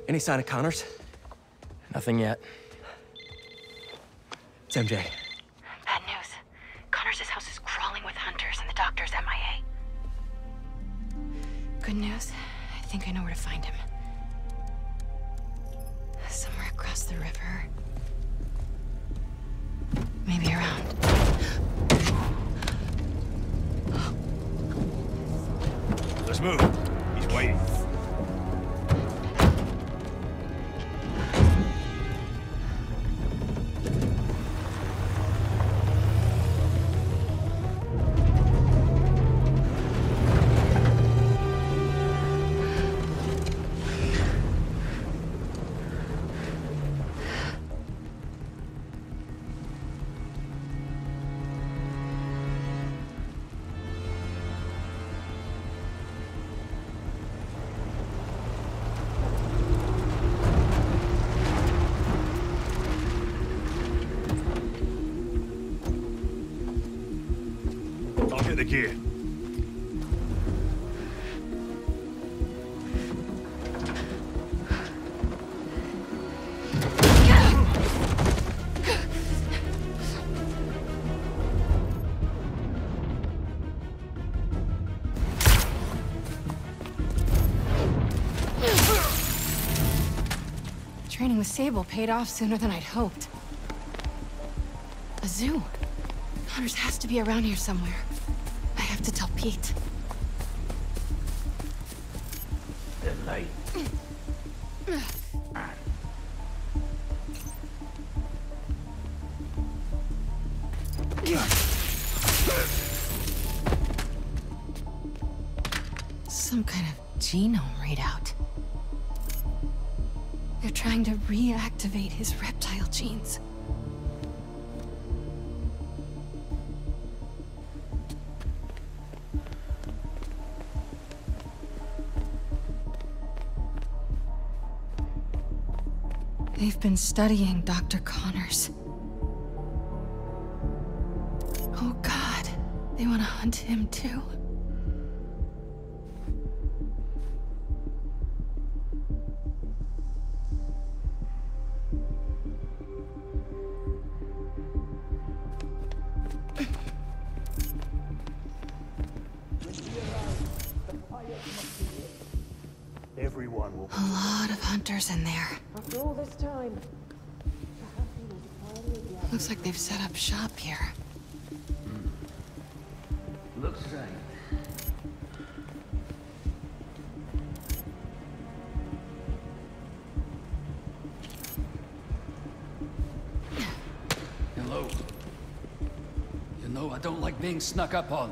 Any sign of Connors? Nothing yet. It's MJ. Bad news. Connors' house is crawling with hunters and the doctor's MIA. Good news. I think I know where to find him. Somewhere across the river. Maybe around. Let's move. He's waiting. I'll get the gear. Training with Sable paid off sooner than I'd hoped. A zoo. Connors has to be around here somewhere. I have to tell Pete. The light. Some kind of genome readout. They're trying to reactivate his reptile genes. They've been studying Dr. Connors. Oh God, they want to hunt him too? Everyone will. A lot of hunters in there. After all this time. Looks like they've set up shop here. Looks right. Hello. You know I don't like being snuck up on.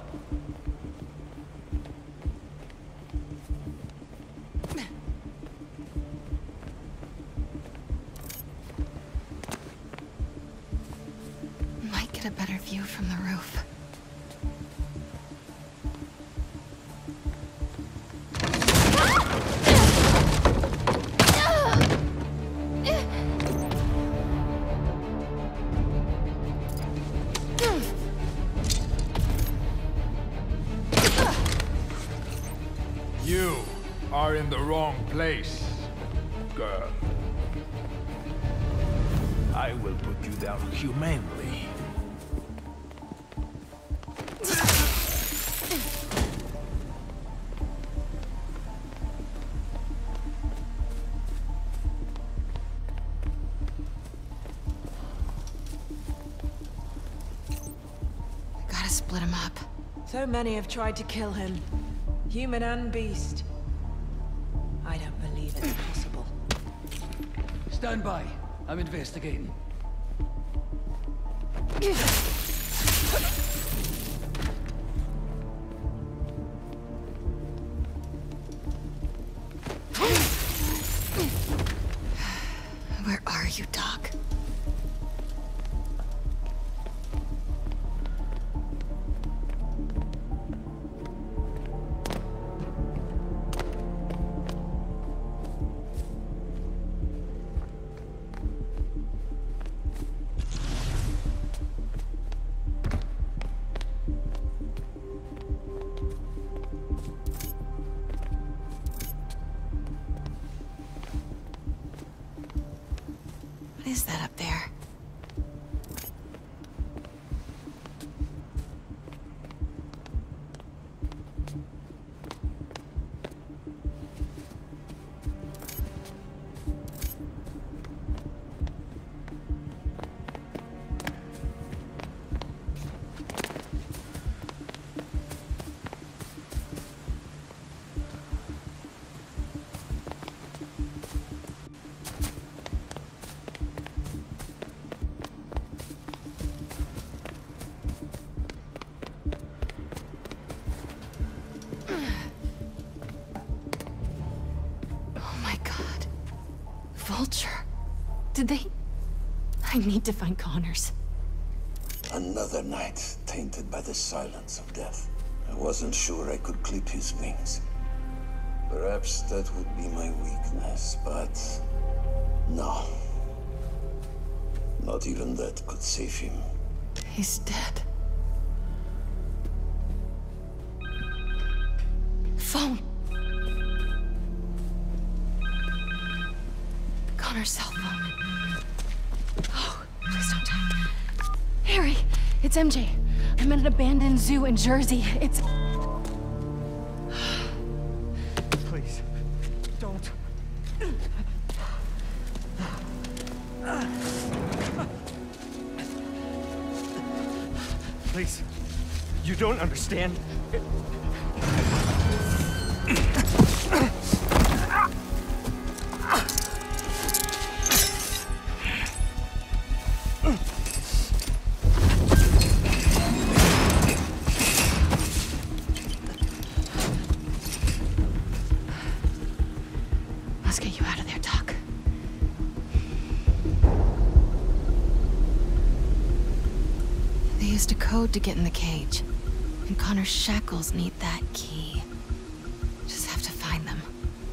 Might get a better view from the roof. You are in the wrong place, girl. I will put you down humanely. Gotta split him up. So many have tried to kill him. Human and beast. I don't believe it's possible. Stand by. I'm investigating. Where are you, Doc? What is that up there? Vulture. Did they... I need to find Connors. Another night tainted by the silence of death. I wasn't sure I could clip his wings. Perhaps that would be my weakness, but... no. Not even that could save him. He's dead. Phone. Connor's cell phone. Oh, please don't die. Harry, it's MJ. I'm at an abandoned zoo in Jersey. It's... Please, don't. Please, you don't understand. Let's get you out of there, Doc. They used a code to get in the cage. And Connor's shackles need that key. Just have to find them.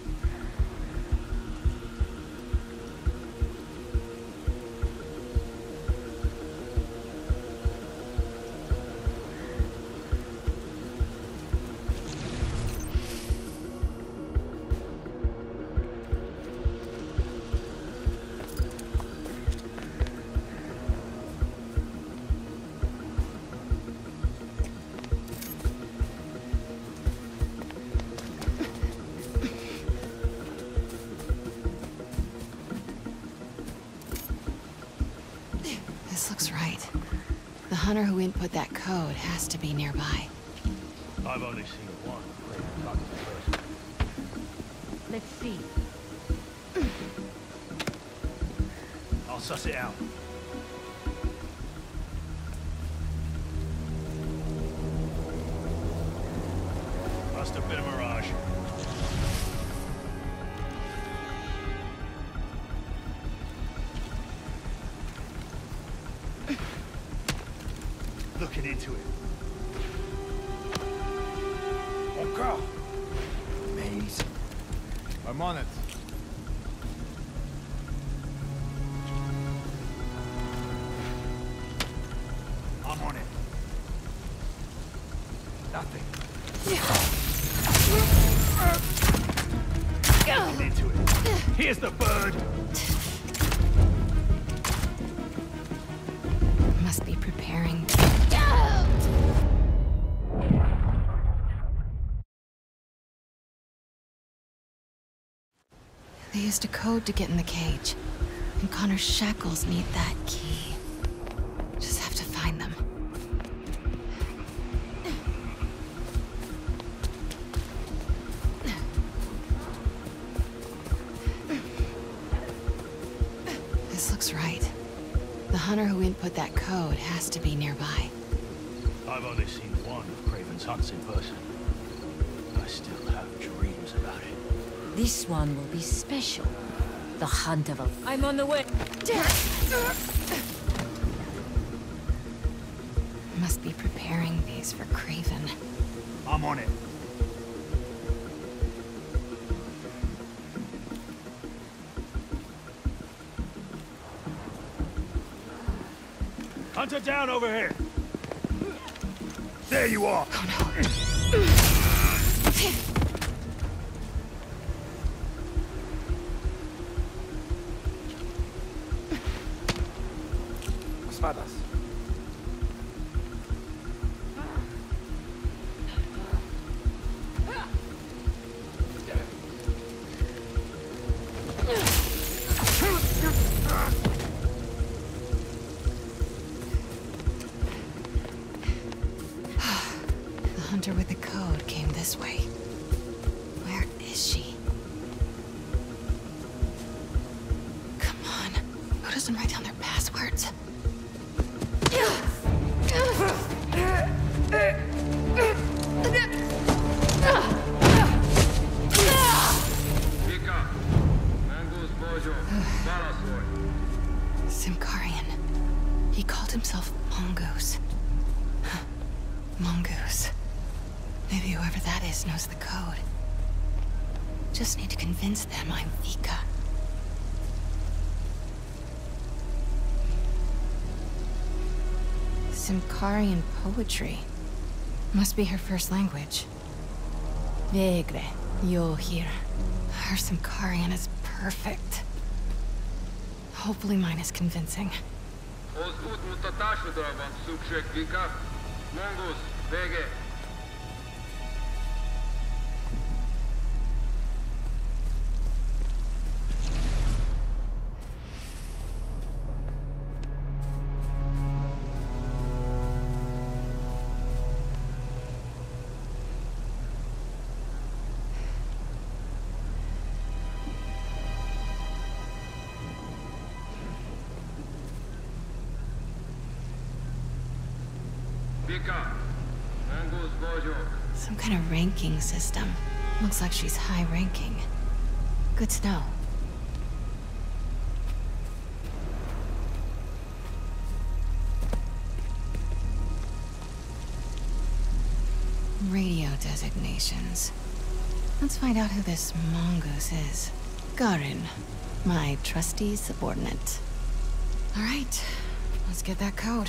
This looks right. The hunter who input that code has to be nearby. I've only seen one. Let's see. I'll suss it out. Must have been a mirage. Looking into it. Encore. Maze. I'm on it. I'm on it. Nothing. Looking into it. Here's the bird. Must be preparing. They used a code to get in the cage. And Connor's shackles need that key. Just have to find them. This looks right. The hunter who input that code has to be nearby. I've only seen one of Craven's hunts in person. I still have dreams about it. This one will be special. The hunt of a... I'm on the way. Must be preparing these for Craven. I'm on it. Hunter down over here. There you are. Oh no. espadas. The hunter with the code came this way. Where is she? Come on. Who doesn't write down their passwords? Symkarian. He called himself Mongoose. Mongoose. Maybe whoever that is knows the code. Just need to convince them I'm Vika. Symkarian poetry. Must be her first language. Vegre, yo here. Her Symkarian is perfect. Hopefully mine is convincing. Az útmutatásodra van szükség, Vika. Mongoose, vége. Some kind of ranking system. Looks like she's high ranking. Good to know. Radio designations. Let's find out who this Mongoose is. Garin, my trusty subordinate. All right, let's get that code.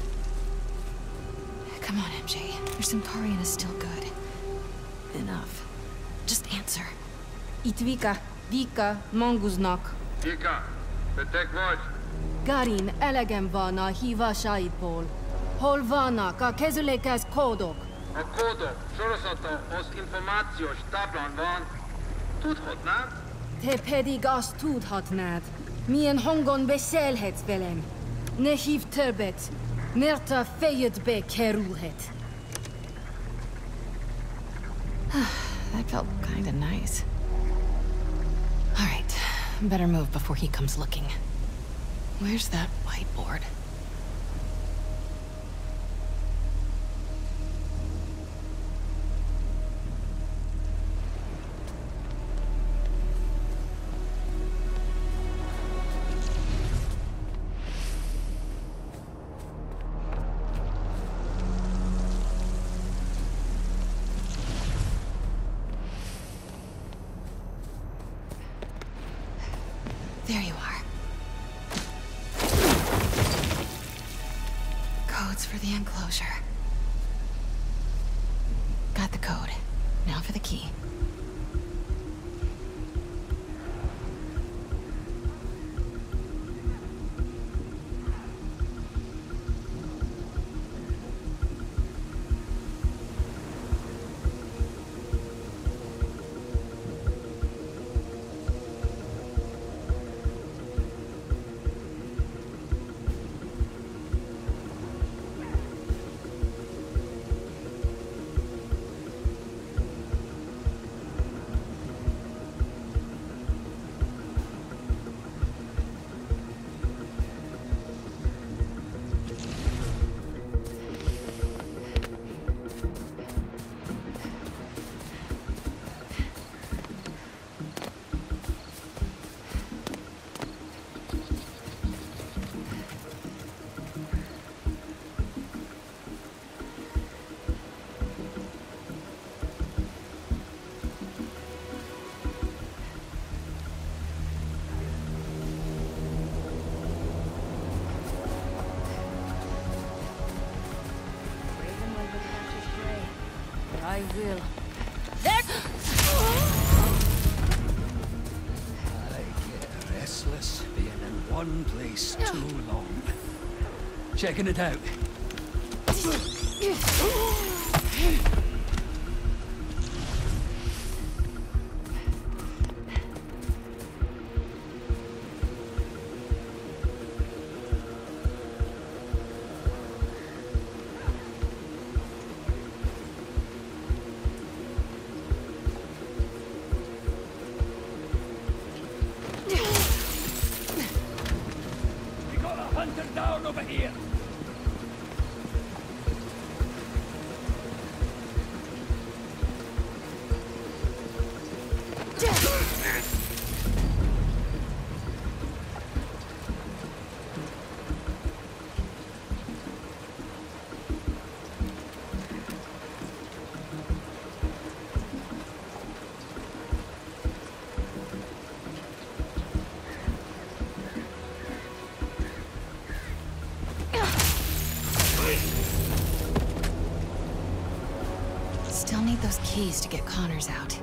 Come on, MJ. Your Symkarian is still good. Enough. Just answer. Itt Vika. Vika, Mongoose-nak. Vika, te vagy? Garin, elegem van a hívásaidból. Hol vannak a kezülékes kódok? A kódok sorozata az információs táblán van. Tudhatnád? Te pedig azt tudhatnád. Milyen hangon beszélhetsz velem. Ne hívd többet, mert a fejedbe kerülhet. That felt kinda nice. All right, better move before he comes looking. Where's that whiteboard? There you are. Codes for the enclosure. Got the code. Now for the key. I will. I get restless being in one place too long. Checking it out. We got a hunter down over here. Still need those keys to get Connors out.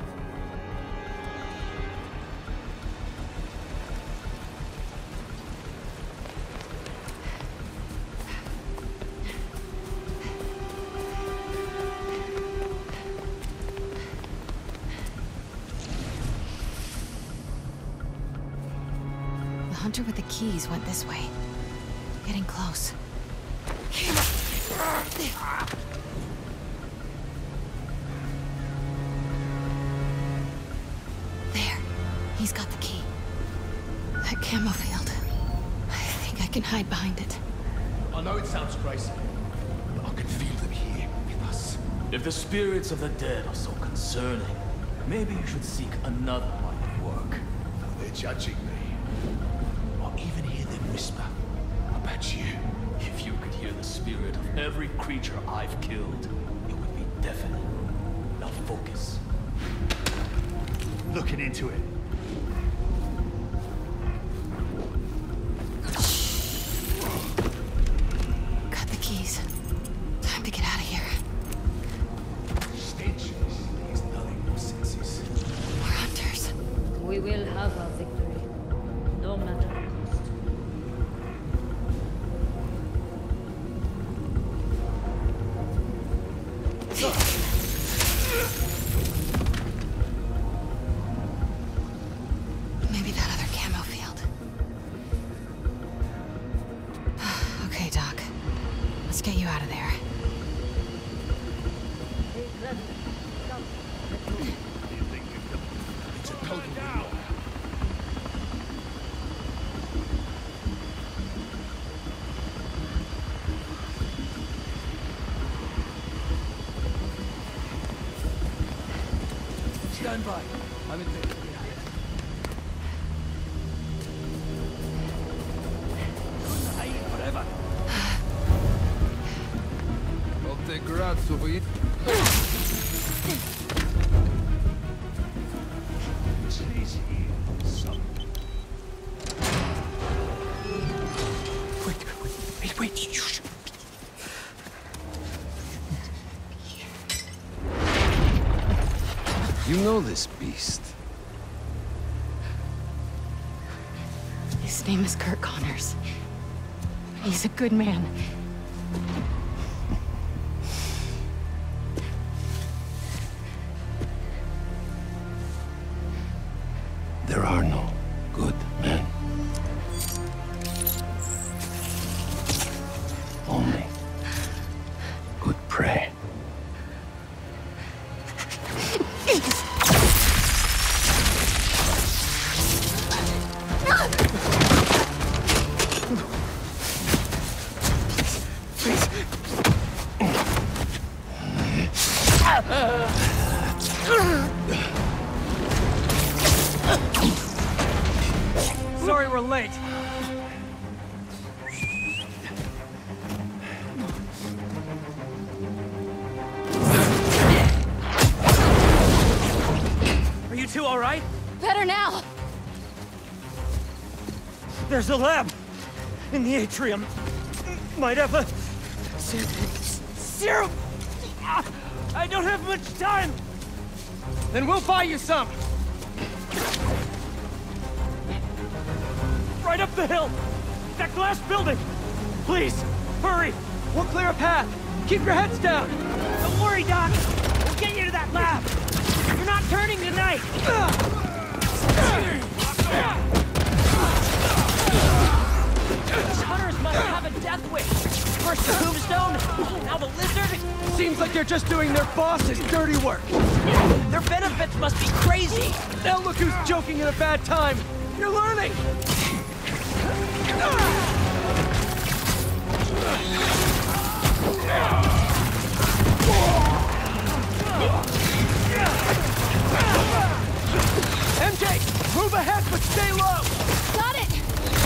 The hunter with the keys went this way. Getting close. There. He's got the key. That camo field. I think I can hide behind it. I know it sounds crazy, but I can feel them here with us. If the spirits of the dead are so concerning, maybe you should seek another line of work. They're judging me. I even hear them whisper about you. If you could hear the spirit of every creature I've killed, it would be deafening. Now focus. Looking into it. Got the keys. Time to get out of here. Stench is dulling your senses. More hunters. We will have our victory, no matter the cost. Maybe that other camo field. Okay, Doc. Let's get you out of there. It's a total Down! Stand by. I'm in there. Hide forever. Molte grazie for it. She's here. Some. Wait, shh. You know this beast. His name is Kurt Connors. He's a good man. There are no good men. Only good prey. Sorry we're late. Are you two all right? Better now! There's a lab in the atrium. Might have a serum. I don't have much time. Then we'll buy you some. Right up the hill. That glass building. Please, Hurry! We'll clear a path! Keep your heads down! Don't worry, Doc! We'll get you to that lab! You're not turning tonight! These hunters must have a death wish! First the tombstone, now the lizard! Seems like they're just doing their boss's dirty work! Their benefits must be crazy! Now look who's joking at a bad time! You're learning! MJ, move ahead, but stay low! Got it!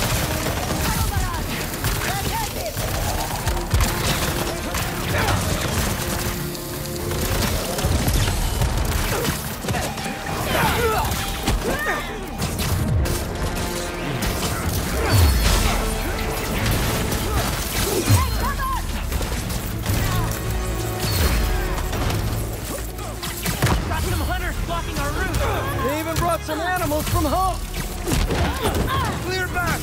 Got some hunters blocking our route! They even brought some animals from home! Clear back!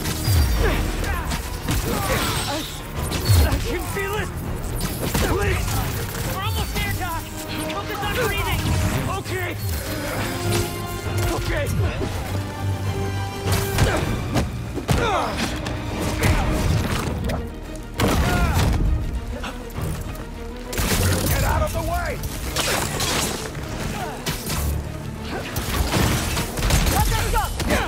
I can feel it! Please! We're almost there, Doc! Focus on breathing! Okay! Okay! Get out of the way! Let them go!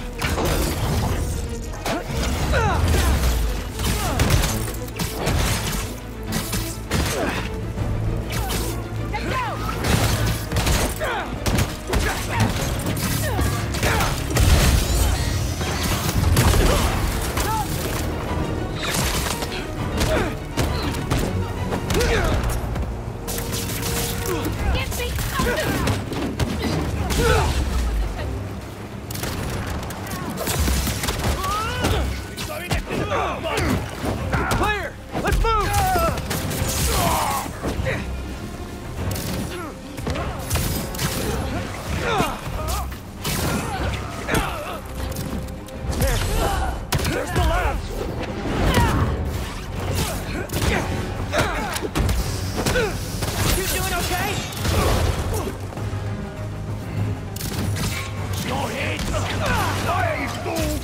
Clear! Let's move! There's the lab! You doing okay? Your head! Why is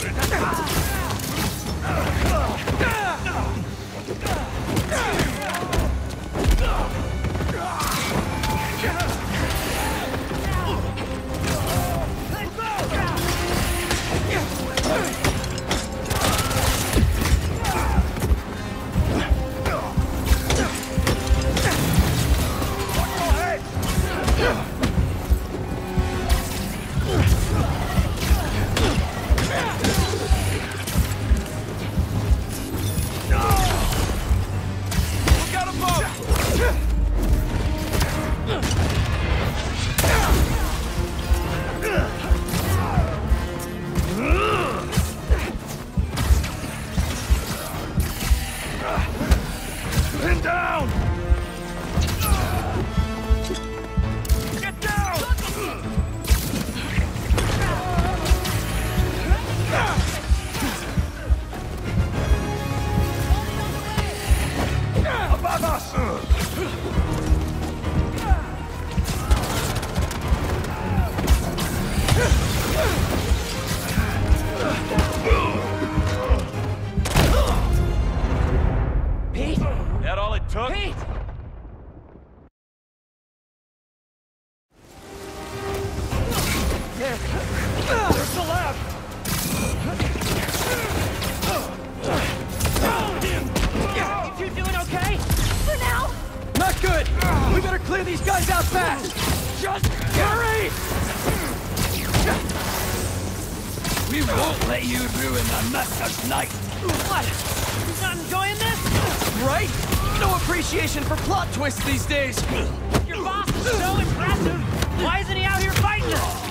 We won't let you ruin the Master's night! What? He's not enjoying this? Right? No appreciation for plot twists these days! Your boss is so impressive! Why isn't he out here fighting us?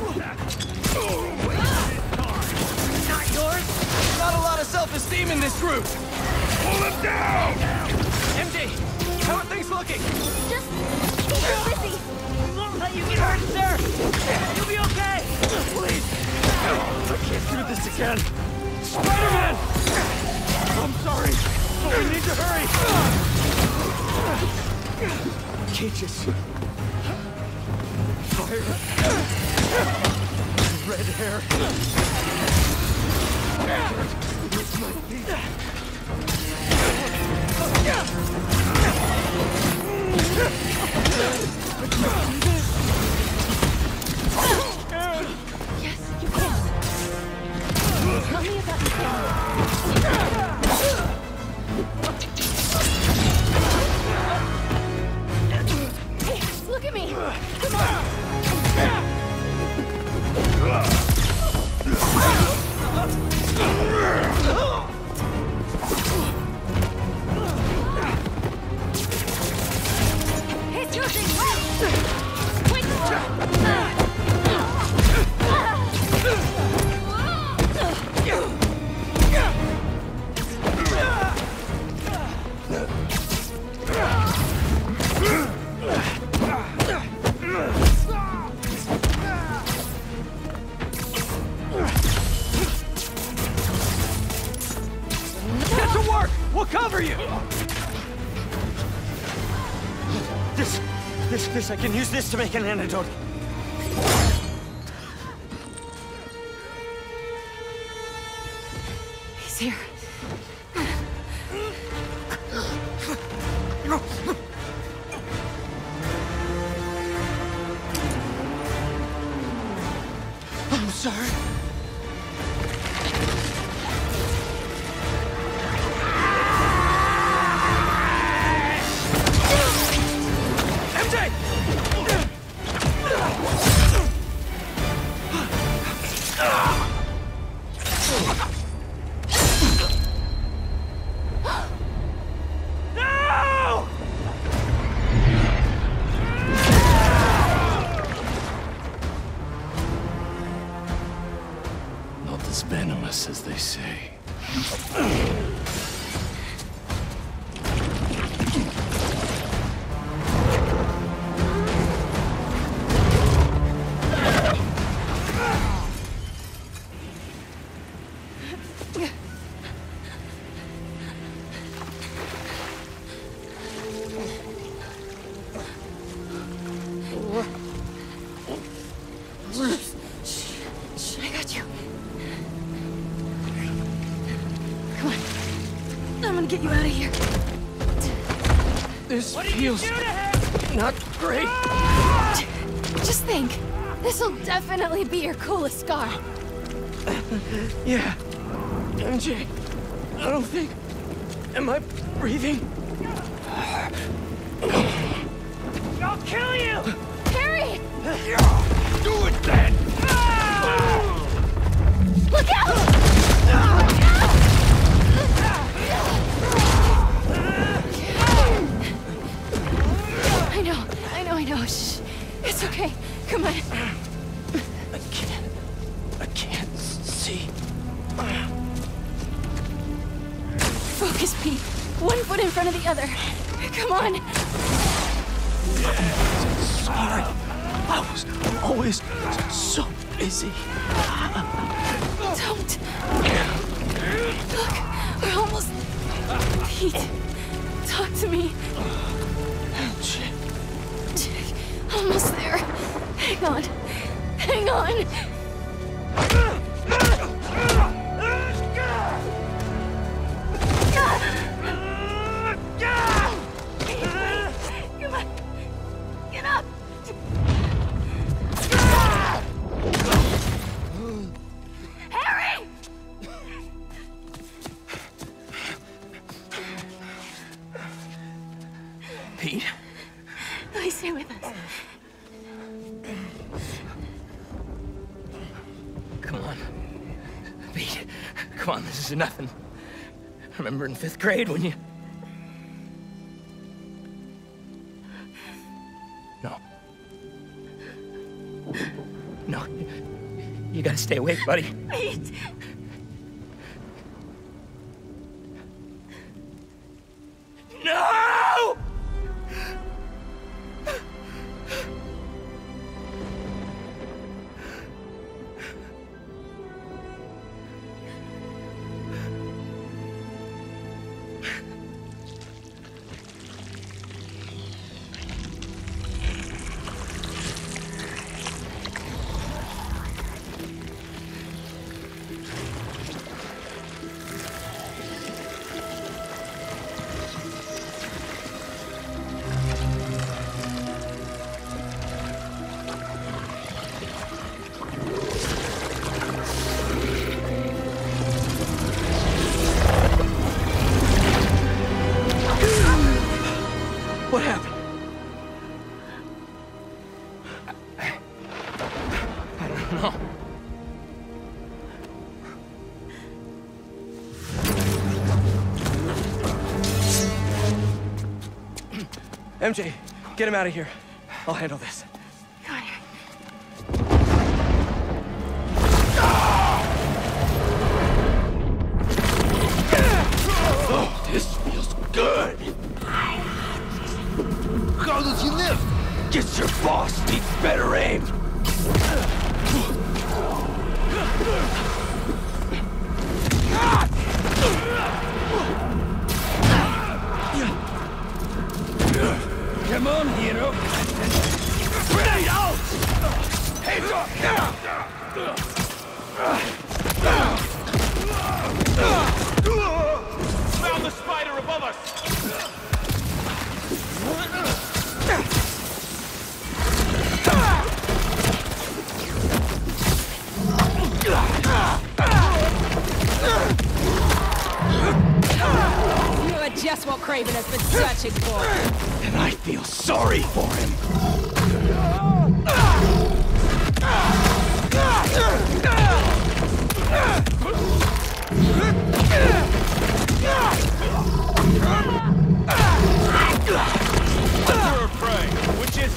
Not yours? Not a lot of self-esteem in this group! Pull him down! MJ, how are things looking? Just keep her busy. We won't let you get hurt, sir! You'll be okay! Please! I can't do this again! Spider-Man! I'm sorry! But we need to hurry! Cages. Fire. Red hair. With my feet. Yes, you can. Tell me about your family. Hey, look at me! Come on! It's using well! Wait! Get to work! We'll cover you! I can use this to make an antidote. He's here. I'm sorry. MJ! Not as venomous as they say. I got you. Come on. I'm gonna get you out of here. This feels not great. Just think. This'll definitely be your coolest scar. Yeah. MJ, I don't think... Am I breathing? I'll kill you! Harry! Do it then! Look out! I know. Shh. It's okay. Come on. I can't see. Focus, Pete. One foot in front of the other. Come on. Sorry. I was always so busy. Don't. Look, we're almost... Pete, talk to me. Almost there. Hang on. Hang on. Come on. Get up. Harry! Pete? Please stay with us. Come on. Pete, come on, this is nothing. Remember in 5th grade when you... No. No. You gotta stay awake, buddy. Pete! No! MJ, get him out of here. I'll handle this. Oh, this feels good. How does he live? Guess your boss needs better aim. Come on, hero. Grenade out! Heads up! Found the spider above us! You are just what Craven has been searching for. And I feel sorry for him. Hunter of prey, which is...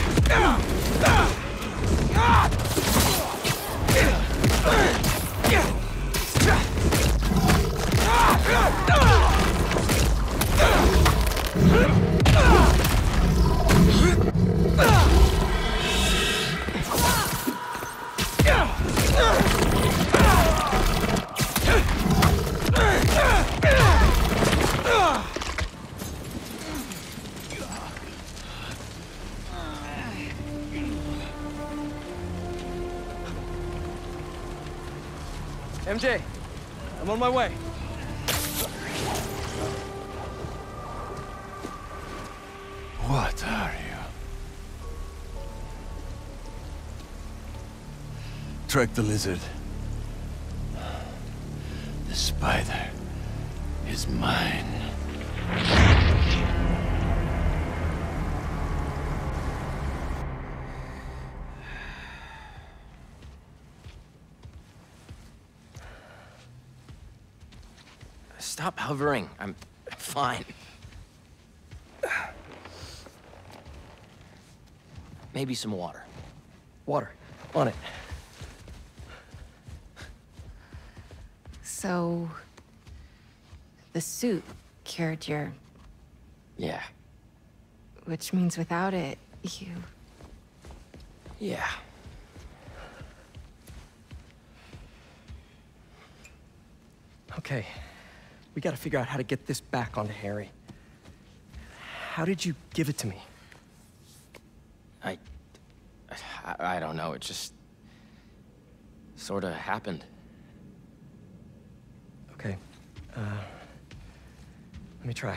MJ, I'm on my way. What are you? Track the lizard. The spider is mine. Stop hovering. I'm fine. Maybe some water. Water. On it. So... the suit cured your... Yeah. Which means without it, you... Yeah. Okay. We gotta figure out how to get this back onto Harry. How did you give it to me? I don't know. It just... sort of happened. Okay. Let me try.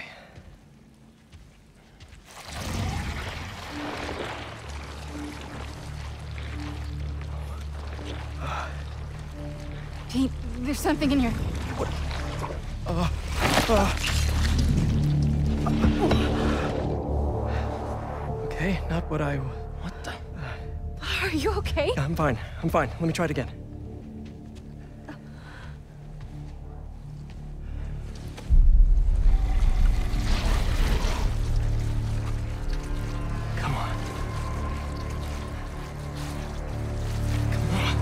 Pete, there's something in here. Okay, not what I... What the... Are you okay? I'm fine. I'm fine. Let me try it again. Come on. Come on.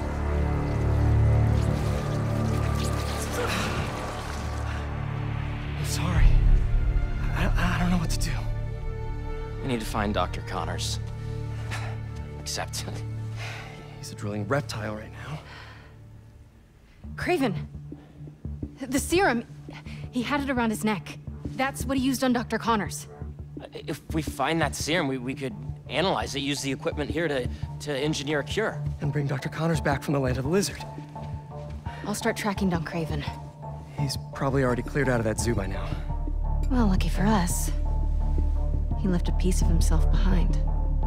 I'm sorry. I don't know what to do. We need to find Dr. Connors. Except... he's a drilling reptile right now. Craven! The serum, he had it around his neck. That's what he used on Dr. Connors. If we find that serum, we could analyze it, use the equipment here to engineer a cure. And bring Dr. Connors back from the Land of the Lizard. I'll start tracking down Craven. He's probably already cleared out of that zoo by now. Well, lucky for us. He left a piece of himself behind.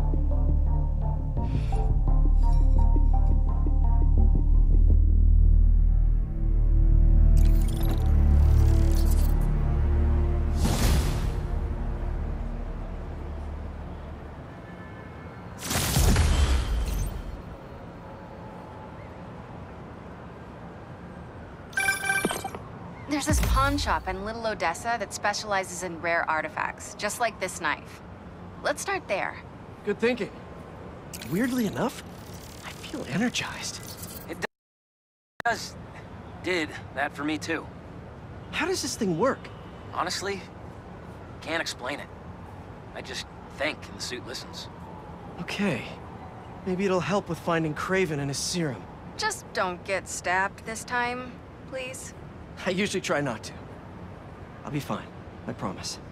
There's this pawn shop in Little Odessa that specializes in rare artifacts, just like this knife. Let's start there. Good thinking. Weirdly enough, I feel energized. Did that for me too. How does this thing work? Honestly, can't explain it. I just think and the suit listens. Okay. Maybe it'll help with finding Kraven and his serum. Just don't get stabbed this time, please. I usually try not to. I'll be fine, I promise.